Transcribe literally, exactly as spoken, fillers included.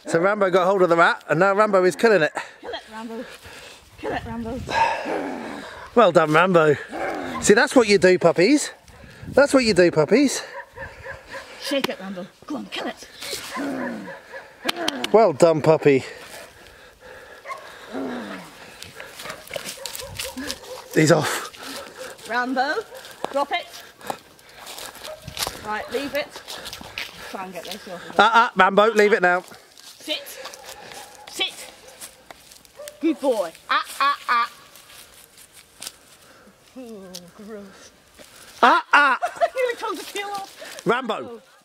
So Rambo got hold of the rat, and now Rambo is killing it. Kill it, Rambo. Kill it, Rambo. Well done, Rambo. See, that's what you do, puppies. That's what you do, puppies. Shake it, Rambo. Go on, kill it. Well done, puppy. He's off. Rambo, drop it. Right, leave it. Try and get this off. Ah, ah, Rambo, leave it now. Sit. Sit. Good boy. Ah, ah, ah. Oh, gross. Ah, ah. You were told to peel off. Rambo.